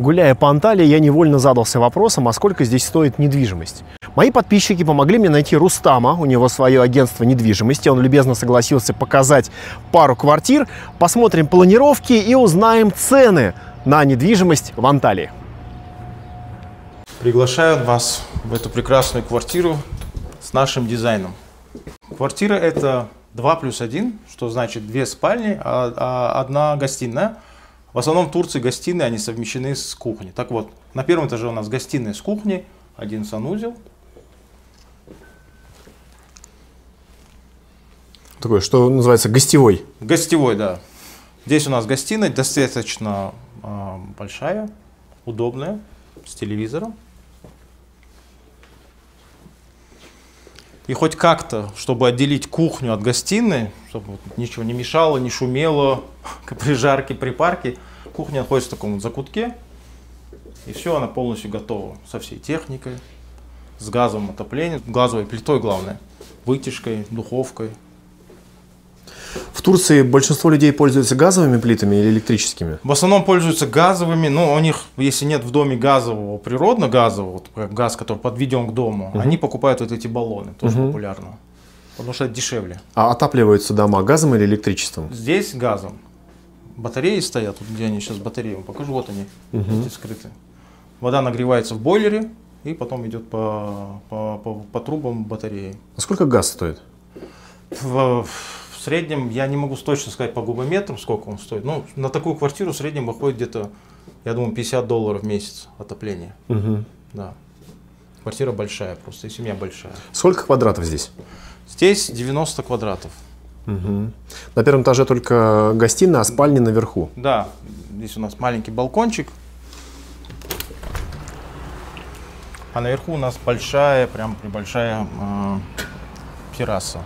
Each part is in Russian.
Гуляя по Анталии, я невольно задался вопросом, а сколько здесь стоит недвижимость. Мои подписчики помогли мне найти Рустама, у него свое агентство недвижимости. Он любезно согласился показать пару квартир. Посмотрим планировки и узнаем цены на недвижимость в Анталии. Приглашаю вас в эту прекрасную квартиру с нашим дизайном. Квартира это 2+1, что значит 2 спальни, а 1 гостиная. В основном в Турции гостиные, они совмещены с кухней. Так вот, на первом этаже у нас гостиная с кухней, 1 санузел. Такой, что называется, гостевой. Гостевой, да. Здесь у нас гостиная достаточно большая, удобная, с телевизором. И хоть как-то, чтобы отделить кухню от гостиной, чтобы ничего не мешало, не шумело при жарке, при парке, кухня находится в таком вот закутке. И все, она полностью готова со всей техникой, с газовым отоплением, газовой плитой главное, вытяжкой, духовкой. В Турции большинство людей пользуются газовыми плитами или электрическими? В основном пользуются газовыми, но у них, если нет в доме газового, природно-газового, вот газ, который подведен к дому, они покупают вот эти баллоны, тоже популярно, потому что это дешевле. А отапливаются дома газом или электричеством? Здесь газом. Батареи стоят, вот где они сейчас батареи, вам покажу, вот они, здесь скрыты. Вода нагревается в бойлере и потом идет по трубам батареи. А сколько газ стоит? В среднем, я не могу точно сказать по кубометрам, сколько он стоит. Но на такую квартиру в среднем выходит где-то, я думаю, $50 в месяц отопление. Да. Квартира большая просто, и семья большая. Сколько квадратов здесь? Здесь 90 квадратов. На первом этаже только гостиная, а спальня наверху. Да, здесь у нас маленький балкончик. А наверху у нас большая, прям большая терраса.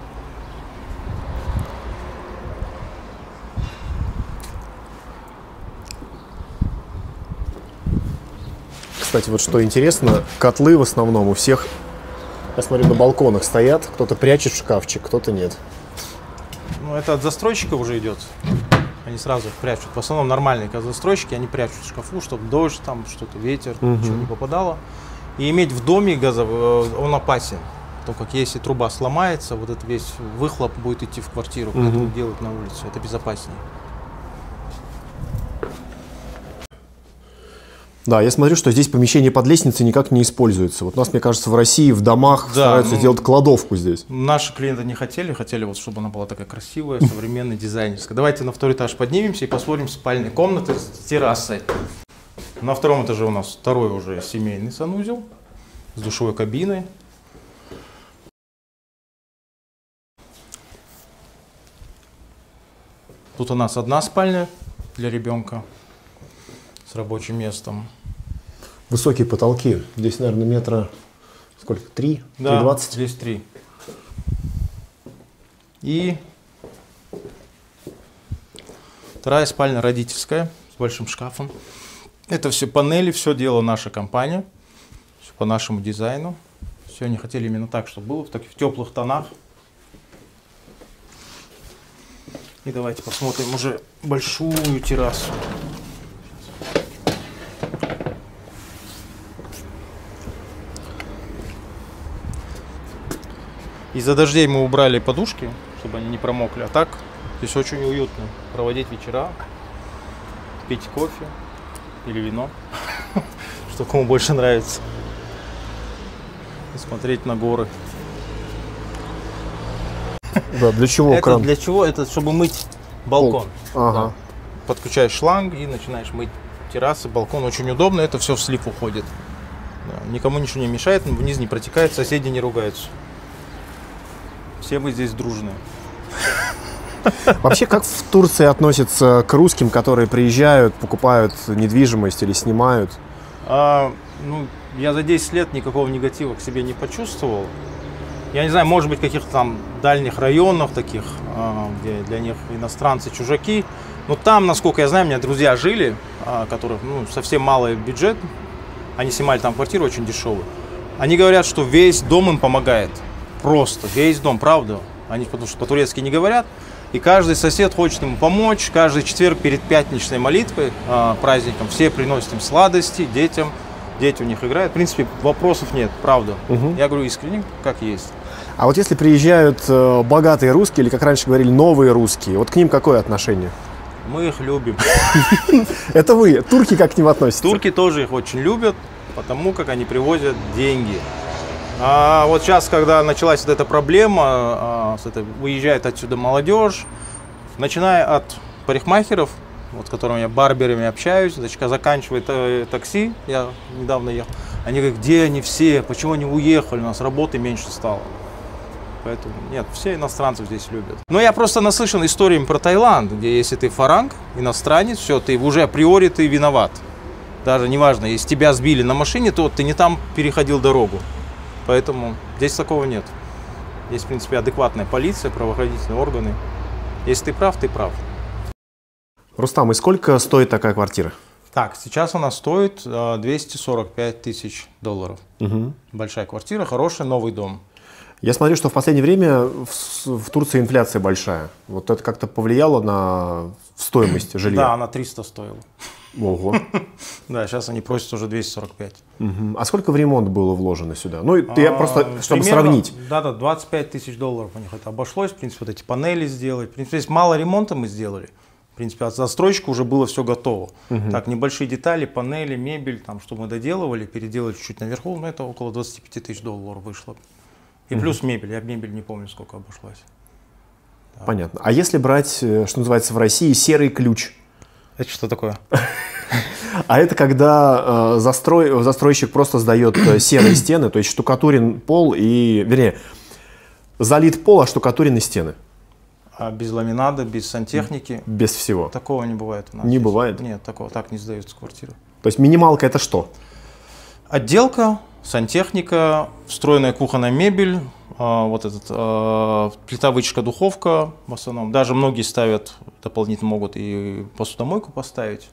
Кстати, вот что интересно, котлы в основном у всех, я смотрю, на балконах стоят. Кто-то прячет в шкафчик, кто-то нет. Ну, это от застройщика уже идет. Они сразу их прячут. В основном нормальные застройщики, они прячут в шкафу, чтобы дождь, там что-то, ветер, ничего не попадало. И иметь в доме газовый, он опасен. То как если труба сломается, вот этот весь выхлоп будет идти в квартиру, когда это делают на улице. Это безопаснее. Да, я смотрю, что здесь помещение под лестницей никак не используется. Вот у нас, мне кажется, в России в домах стараются сделать кладовку здесь. Наши клиенты не хотели, вот, чтобы она была такая красивая, современная, дизайнерская. Давайте на 2-й этаж поднимемся и посмотрим спальные комнаты с террасой. На 2-м этаже у нас 2-й уже семейный санузел с душевой кабиной. Тут у нас 1 спальня для ребенка с рабочим местом. Высокие потолки. Здесь, наверное, метра сколько? 3? Да, 3,20? здесь 3. И 2-я спальня родительская с большим шкафом. Это все панели, все делала наша компания. Все по нашему дизайну. Все они хотели именно так, чтобы было в таких теплых тонах. И давайте посмотрим уже большую террасу. Из-за дождей мы убрали подушки, чтобы они не промокли. А так здесь очень уютно проводить вечера, пить кофе или вино, что кому больше нравится, и смотреть на горы. Да, для чего это кран? Для чего? Это чтобы мыть балкон. Ага. Да. Подключаешь шланг и начинаешь мыть террасы, балкон. Очень удобно, это все в слив уходит. Да. Никому ничего не мешает, вниз не протекает, соседи не ругаются. Все мы здесь дружные. Вообще, как в Турции относятся к русским, которые приезжают, покупают недвижимость или снимают? Ну, я за 10 лет никакого негатива к себе не почувствовал. Я не знаю, может быть, в каких-то там дальних районах таких, где для них иностранцы чужаки. Но там, насколько я знаю, у меня друзья жили, которых совсем малый бюджет. Они снимали там квартиру очень дешевую. Они говорят, что весь дом им помогает. Просто весь дом, правда. Они потому что по-турецки не говорят. И каждый сосед хочет ему помочь. Каждый четверг перед пятничной молитвой, праздником, все приносят им сладости детям. Дети у них играют. В принципе, вопросов нет, правда. Я говорю искренне, как есть. А вот если приезжают богатые русские, или, как раньше говорили, новые русские, вот к ним какое отношение? Мы их любим. Это вы. Турки как к ним относятся? Турки тоже их очень любят, потому как они привозят деньги. А вот сейчас, когда началась вот эта проблема, выезжает отсюда молодежь, начиная от парикмахеров, вот с которыми я барберами общаюсь, заканчивая такси, я недавно ехал, они говорят, где они все, почему они уехали, у нас работы меньше стало. Поэтому нет, все иностранцев здесь любят. Но я просто наслышан историями про Таиланд, где если ты фаранг, иностранец, все, ты уже априори ты виноват. Даже неважно, если тебя сбили на машине, то ты не там переходил дорогу. Поэтому здесь такого нет. Есть, в принципе, адекватная полиция, правоохранительные органы. Если ты прав, ты прав. Рустам, и сколько стоит такая квартира? Так, сейчас она стоит 245 тысяч долларов. Большая квартира, хороший новый дом. Я смотрю, что в последнее время в Турции инфляция большая. Вот это как-то повлияло на стоимость жилья? Да, она 300 стоила. Ого. Да, сейчас они просят уже 245. А сколько в ремонт было вложено сюда? Ну, я просто, чтобы сравнить. Да, 25 тысяч долларов у них это обошлось. В принципе, вот эти панели сделать. В принципе, здесь мало ремонта мы сделали. В принципе, от застройщика уже было все готово. Так, небольшие детали, панели, мебель, там, что мы доделывали, переделали чуть-чуть наверху, но это около 25 тысяч долларов вышло. И плюс мебель. Я мебель не помню, сколько обошлась. Да. Понятно. А если брать, что называется в России, серый ключ? Это что такое? А это когда застройщик просто сдает серые стены, то есть штукатурен пол и, вернее, залит пол, а штукатурены стены. А без ламинада, без сантехники? Без всего. Такого не бывает у нас. Не здесь. Бывает? Нет, такого так не сдаются квартиры. То есть минималка это что? Отделка, сантехника, встроенная кухонная мебель, вот плита, вытяжка, духовка в основном. Даже многие ставят, дополнительно могут и посудомойку поставить.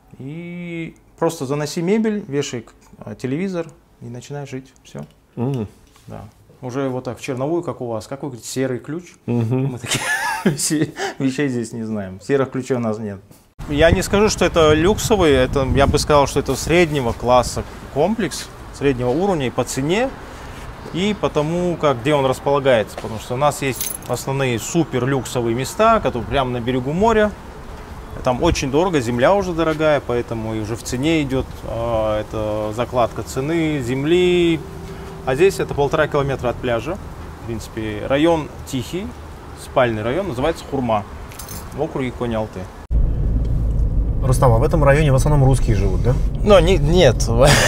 И просто заноси мебель, вешай телевизор и начинай жить. Все. Да. Уже вот так в черновую, как у вас. Как вы говорите, серый ключ? Мы таких вещей здесь не знаем. Серых ключей у нас нет. Я не скажу, что это люксовый, я бы сказал, что это среднего класса комплекс, среднего уровня и по цене, и потому, где он располагается. Потому что у нас есть основные супер люксовые места, которые прямо на берегу моря. Там очень дорого, земля уже дорогая, поэтому и уже в цене идет это закладка цены, земли. А здесь это 1,5 километра от пляжа. В принципе, район тихий, спальный район, называется Хурма, в округе Кони-Алты. Рустам, а в этом районе в основном русские живут, да? Ну, нет.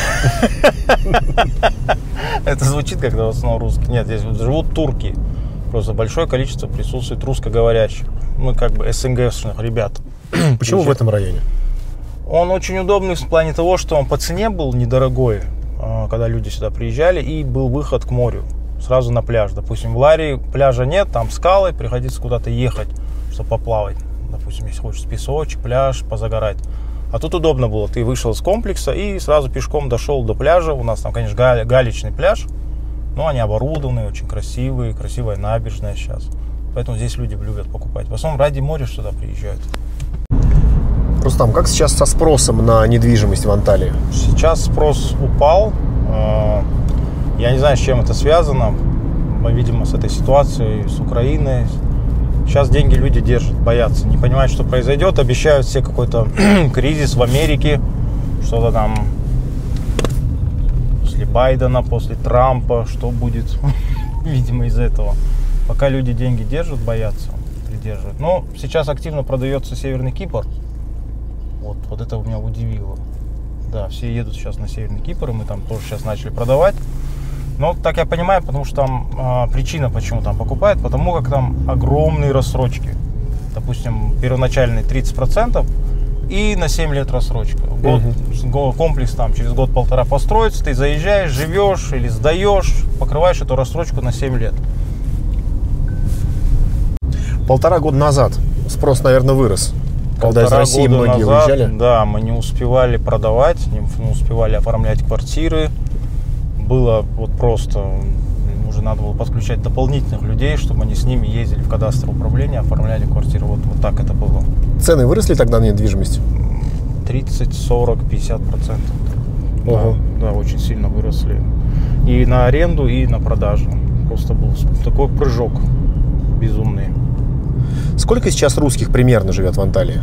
Это звучит как-то в основном русские. Нет, здесь живут турки. Просто большое количество присутствует русскоговорящих. Мы как бы СНГшных ребят. Почему в этом районе? Он очень удобный в плане того, что он по цене был недорогой, когда люди сюда приезжали, и был выход к морю, сразу на пляж. Допустим, в Ларии пляжа нет, там скалы, приходится куда-то ехать, чтобы поплавать. Допустим, если хочешь песочек, пляж, позагорать. А тут удобно было. Ты вышел из комплекса и сразу пешком дошел до пляжа. У нас там, конечно, галечный пляж, но они оборудованные, очень красивые, красивая набережная сейчас. Поэтому здесь люди любят покупать. В основном ради моря сюда приезжают. Рустам, как сейчас со спросом на недвижимость в Анталии? Сейчас спрос упал. Я не знаю, с чем это связано. Видимо, с этой ситуацией, с Украиной. Сейчас деньги люди держат, боятся, не понимают, что произойдет. Обещают все какой-то кризис в Америке, что-то там после Байдена, после Трампа, что будет, видимо, из этого. Пока люди деньги держат, боятся, придерживают. Но сейчас активно продается Северный Кипр. Вот это меня удивило. Да, все едут сейчас на Северный Кипр, и мы там тоже сейчас начали продавать. Но так я понимаю, потому что там причина, почему там покупают, потому как там огромные рассрочки. Допустим, первоначальные 30% и на 7 лет рассрочка. Комплекс там через год-полтора построится, ты заезжаешь, живешь или сдаешь, покрываешь эту рассрочку на 7 лет. 1,5 года назад спрос, наверное, вырос. Когда из России многие уезжали. Да, мы не успевали продавать, не успевали оформлять квартиры. Было вот просто уже надо было подключать дополнительных людей, чтобы они с ними ездили в кадастровое управление, оформляли квартиру. Вот так это было. Цены выросли тогда на недвижимость? 30, 40, 50%. Ого. Да, очень сильно выросли. И на аренду, и на продажу. Просто был такой прыжок безумный. Сколько сейчас русских примерно живет в Анталии?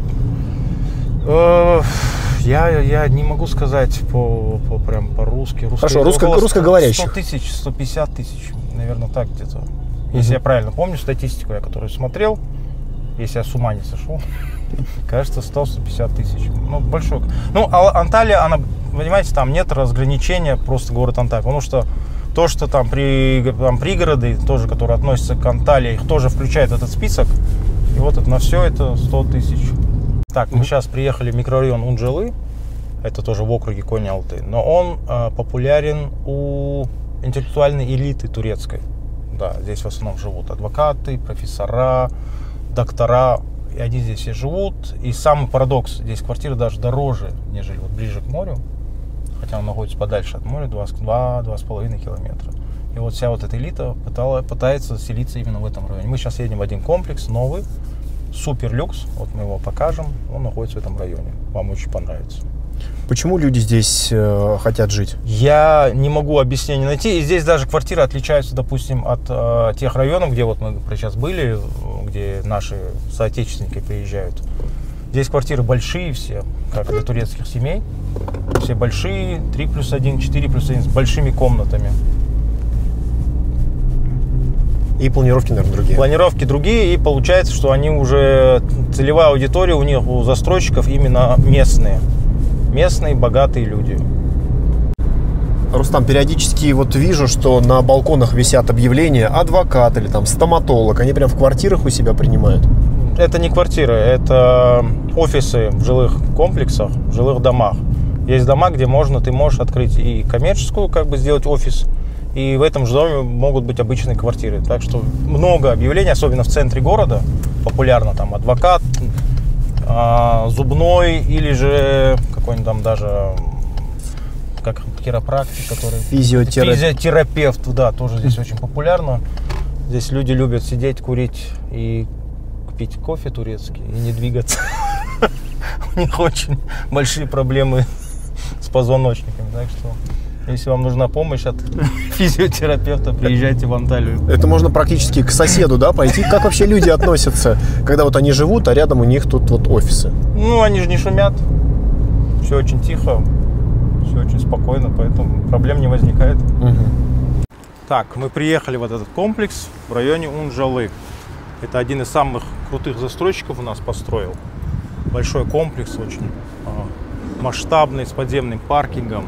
Я не могу сказать прям по-русски. Хорошо, русскоговорящих. 100 тысяч, 150 тысяч, наверное, так где-то. Если я правильно помню статистику, я которую смотрел, если я с ума не сошел, кажется, 100-150 тысяч. Ну, большой. Ну, Анталия, она, понимаете, там нет разграничения, просто город Анталия. Потому что то, что там пригороды, тоже, которые относятся к Анталии, их тоже включает в этот список. И вот это, на все это 100 тысяч. Так, мы сейчас приехали в микрорайон Унджалы, это тоже в округе Кони-Алты, но он популярен у интеллектуальной элиты турецкой. Да, здесь в основном живут адвокаты, профессора, доктора, и они здесь все живут. И самый парадокс, здесь квартиры даже дороже, нежели вот ближе к морю, хотя он находится подальше от моря, 2,5 километра. И вот вся вот эта элита пытается заселиться именно в этом районе. Мы сейчас едем в один комплекс, новый, супер люкс, вот мы его покажем, он находится в этом районе, вам очень понравится. Почему люди здесь хотят жить? Я не могу объяснения найти, и здесь даже квартиры отличаются, допустим, от тех районов, где вот мы сейчас были, где наши соотечественники приезжают. Здесь квартиры большие все, как для турецких семей, все большие, 3+1, 4+1, с большими комнатами. И планировки, наверное, другие. Планировки другие, и получается, что они уже, целевая аудитория у них, у застройщиков именно местные. Местные, богатые люди. Рустам, периодически вот вижу, что на балконах висят объявления адвокат или там стоматолог. Они прям в квартирах у себя принимают? Это не квартиры, это офисы в жилых комплексах, в жилых домах. Есть дома, где ты можешь открыть и коммерческую, как бы сделать офис, и в этом же доме могут быть обычные квартиры. Так что много объявлений, особенно в центре города, популярно там адвокат, зубной или же какой-нибудь там даже как хиропрактик, который... Физиотерапевт, да, тоже здесь очень популярно. Здесь люди любят сидеть, курить и пить кофе турецкий и не двигаться. У них очень большие проблемы с позвоночниками, так что если вам нужна помощь от физиотерапевта, приезжайте в Анталию. Это можно практически к соседу, да, пойти? Как вообще люди относятся, когда вот они живут, а рядом у них тут вот офисы? Ну, они же не шумят. Все очень тихо, все очень спокойно, поэтому проблем не возникает. Так, мы приехали в этот комплекс в районе Унджалы. Это один из самых крутых застройщиков у нас построил. Большой комплекс, очень масштабный, с подземным паркингом,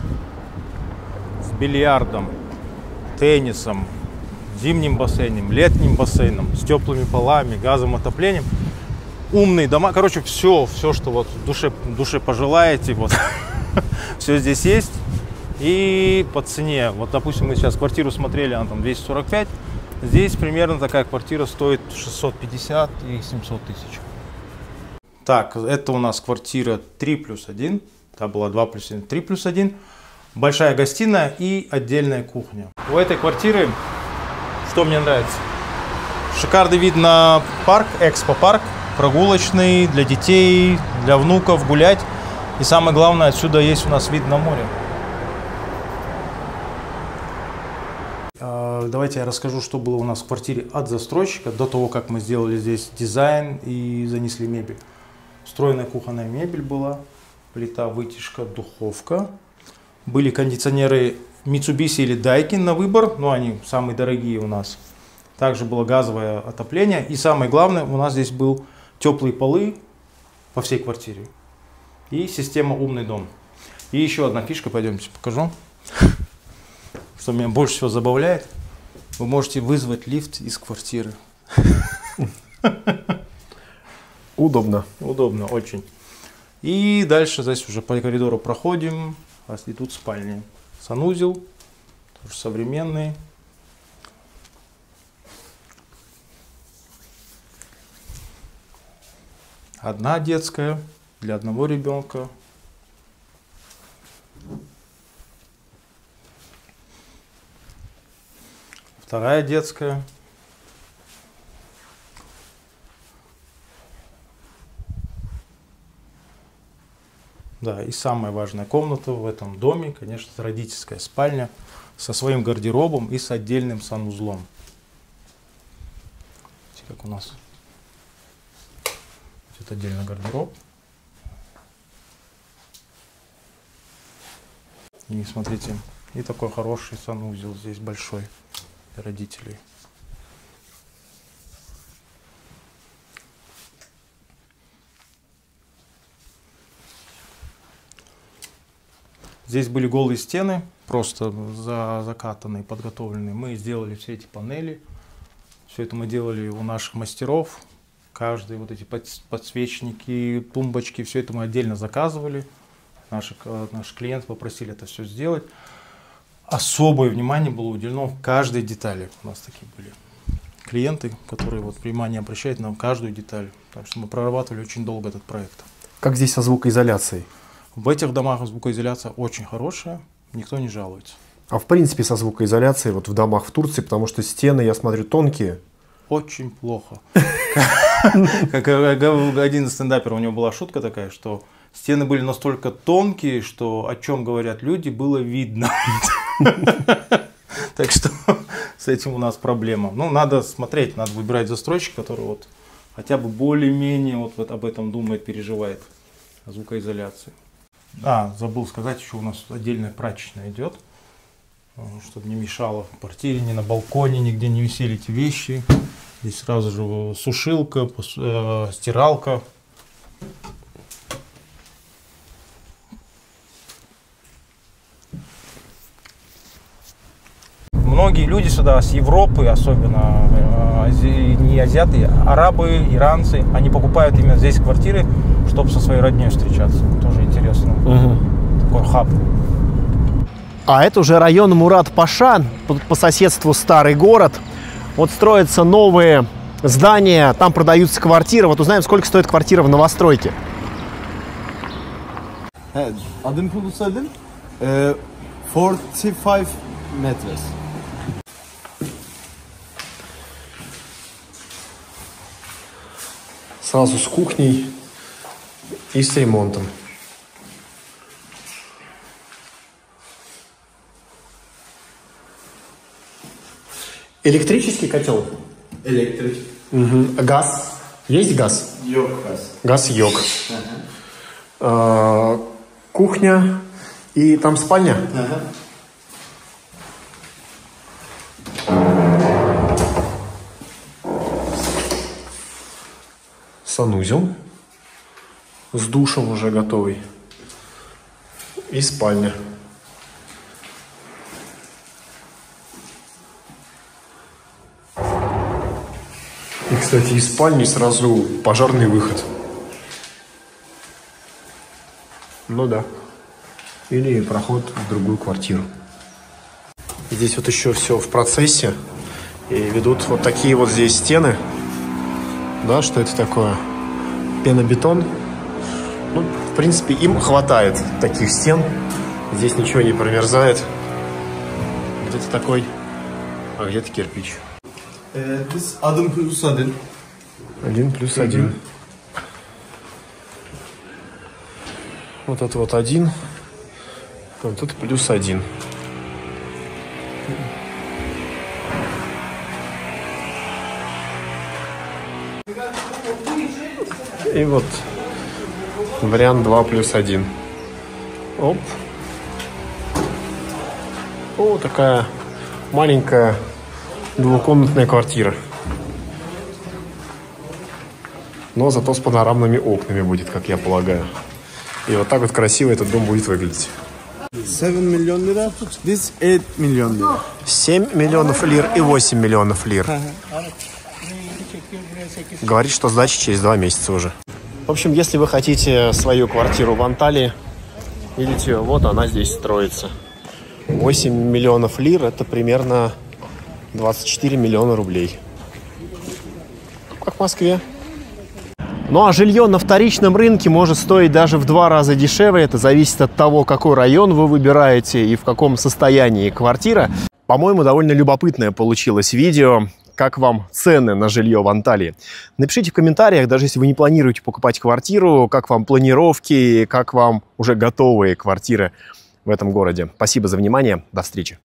с бильярдом, теннисом, зимним бассейном, летним бассейном, с теплыми полами, газовым отоплением. Умные дома, короче, все, что вот душе пожелаете, вот, все здесь есть. И по цене, вот, допустим, мы сейчас квартиру смотрели, она там 245, здесь примерно такая квартира стоит 650 и 700 тысяч. Так, это у нас квартира 3+1, та была 2+1, 3+1. Большая гостиная и отдельная кухня. У этой квартиры, что мне нравится, шикарный вид на парк, экспо-парк, прогулочный, для детей, для внуков гулять. И самое главное, отсюда есть у нас вид на море. Давайте я расскажу, что было у нас в квартире от застройщика, до того, как мы сделали здесь дизайн и занесли мебель. Встроенная кухонная мебель была, плита, вытяжка, духовка. Были кондиционеры Mitsubishi или Daikin на выбор, но они самые дорогие у нас. Также было газовое отопление. И самое главное, у нас здесь был теплые полы по всей квартире. И система «Умный дом». И еще одна фишка, пойдемте покажу. Что меня больше всего забавляет. Вы можете вызвать лифт из квартиры. Удобно. Удобно, очень. И дальше здесь уже по коридору проходим. И тут спальни. Санузел, тоже современный. Одна детская для одного ребенка. Вторая детская. Да, и самая важная комната в этом доме, конечно, это родительская спальня со своим гардеробом и с отдельным санузлом. Видите, как у нас это отдельный гардероб. И смотрите, и такой хороший санузел здесь большой для родителей. Здесь были голые стены, просто закатанные, подготовленные. Мы сделали все эти панели. Все это мы делали у наших мастеров. Каждый вот эти подсвечники, тумбочки, все это мы отдельно заказывали. Наши клиенты попросили это все сделать. Особое внимание было уделено каждой детали. У нас такие были клиенты, которые вот внимание обращают на каждую деталь. Так что мы прорабатывали очень долго этот проект. Как здесь со звукоизоляцией? В этих домах звукоизоляция очень хорошая, никто не жалуется. А в принципе со звукоизоляцией вот в домах в Турции, потому что стены, я смотрю, тонкие. Очень плохо. Как один из стендаперов, у него была шутка такая, что стены были настолько тонкие, что о чем говорят люди, было видно. Так что с этим у нас проблема. Ну, надо смотреть, надо выбирать застройщика, который вот хотя бы более-менее вот об этом думает, переживает, о звукоизоляции. А, забыл сказать, еще у нас отдельная прачечная идет, чтобы не мешало в квартире, ни на балконе, нигде не висели эти вещи. Здесь сразу же сушилка, стиралка. Многие люди сюда с Европы, особенно не азиаты, арабы, иранцы, они покупают именно здесь квартиры, чтобы со своей родней встречаться. Тоже интересно. Такой хаб. А это уже район Мурат-Паша, по соседству старый город. Вот строятся новые здания, там продаются квартиры. Вот узнаем, сколько стоит квартира в новостройке. Adım Pulusadın, 45 metres. Сразу с кухней и с ремонтом. Электрический котел? Elektrik. Газ? Есть газ? Yok gaz. Газ йог. Кухня и там спальня? Санузел с душем уже готовый. И спальня. И, кстати, из спальни сразу пожарный выход. Ну да. Или проход в другую квартиру. Здесь вот еще все в процессе. И ведут вот такие вот здесь стены. Да, что это такое? Пенобетон. Ну, в принципе, им хватает таких стен. Здесь ничего не промерзает. Где-то такой, а где-то кирпич. Biz adım Pulusadın. 1+1. Вот это вот 1. Вот это +1. И вот вариант 2+1. Оп. О, такая маленькая двухкомнатная квартира. Но зато с панорамными окнами будет, как я полагаю. И вот так вот красиво этот дом будет выглядеть. 7 milyon lira. This 8 milyon lira. 7 миллионов лир и 8 миллионов лир. Говорит, что сдача через 2 месяца уже. В общем, если вы хотите свою квартиру в Анталии, видите, вот она здесь строится. 8 миллионов лир – это примерно 24 миллиона рублей. Как в Москве. Ну а жилье на вторичном рынке может стоить даже в 2 раза дешевле. Это зависит от того, какой район вы выбираете и в каком состоянии квартира. По-моему, довольно любопытное получилось видео. Как вам цены на жилье в Анталии? Напишите в комментариях, даже если вы не планируете покупать квартиру, как вам планировки, как вам уже готовые квартиры в этом городе. Спасибо за внимание. До встречи.